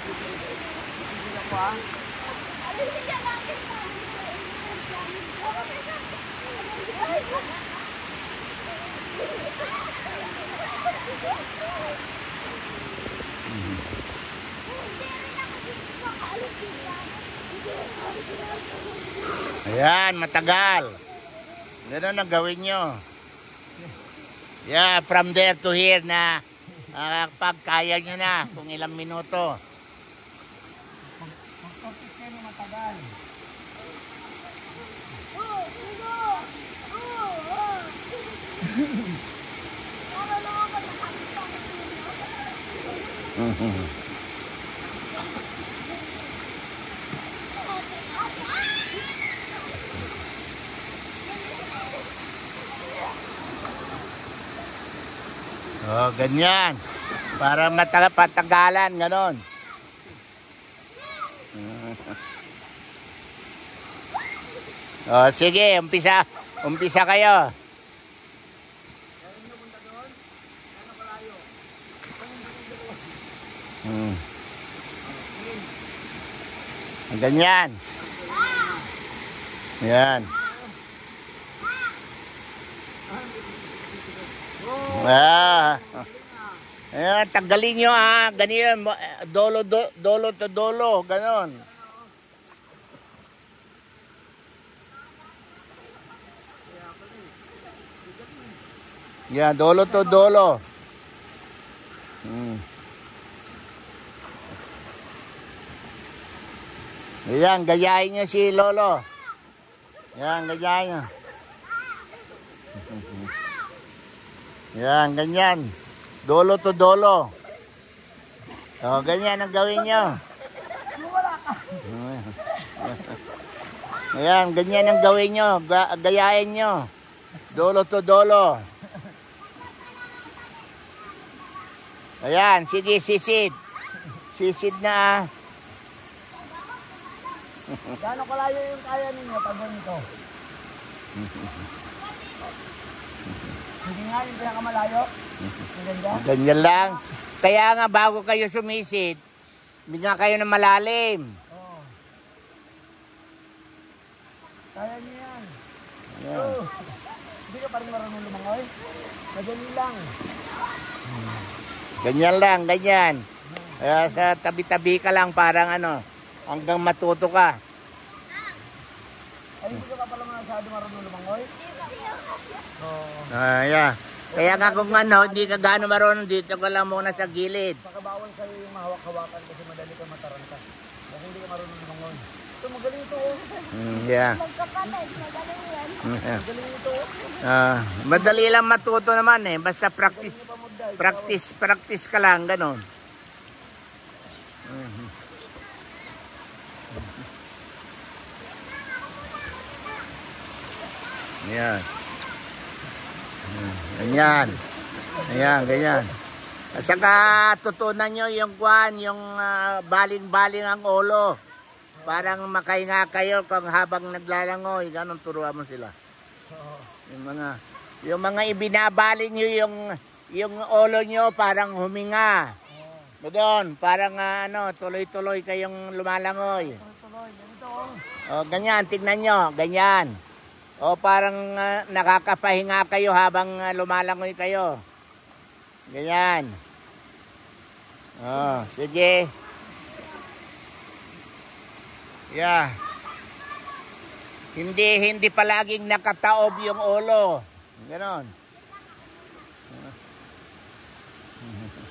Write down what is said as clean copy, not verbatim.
Ayan, matagal. Ganun ang gawin nyo. Yeah, from there to here na pag kaya nyo na, kung ilang minuto. Pag-practice kayo na matagal. Oh, ganyan. Para patagalan, ganon. Oh, sige, umpisa kayo. Ganyan. Yan. Ayan, tanggalin nyo ha. Ganyan, dolo to dolo. Ganon. Yan, dolo to dolo. Ayan, gayahin nyo si Lolo. Yan, gayahin nyo. Yan, ganyan. Dolo to dolo. O, ganyan ang gawin nyo. Ayan, ganyan ang gawin nyo. Gayahin nyo. Dolo to dolo. Ayan, sige, sisid. Sisid na. Gaano kalayo yung kaya ninyo pag ganito? Hindi nga yung pinakamalayo? Ganyan lang. Kaya nga bago kayo sumisid, bigyan kayo ng malalim. Oo. Kaya niyo yan. Yeah. Hindi ka parang marunong lumangoy? Ganyan lang. Ganyan lang, ganyan. Sa tabi-tabi ka lang parang ano, hanggang matuto ka. Ay, hindi ka pala masyado marunong lumangoy? Oo. Yeah. Kaya nga kung ano, hindi ka gaano marunong, dito ka lang muna sa gilid. Pakabawal sa'yo yung mahawak-hawakan kasi madali ka mataranta. Kasi hindi ka marunong lumangoy. Ito, magaling ito. Yeah. Magkapatid, magaling yan. Magaling ito. Madali lang matuto naman eh. Basta practice ka lang, ganon. Ayan. Ganyan. Ayan, ganyan. At saka tutunan nyo yung yung baling-baling ang ulo. Parang makahinga kayo kung habang naglalangoy. Ganon turuan mo sila. Yung mga ibinabaling nyo yung ulo nyo parang huminga. Doon, parang tuloy-tuloy kayong lumalangoy. O, ganyan, tignan nyo, ganyan. O, parang nakakapahinga kayo habang lumalangoy kayo. Ganyan. O, sige. Yeah. Hindi palaging nakataob yung ulo. Ganon.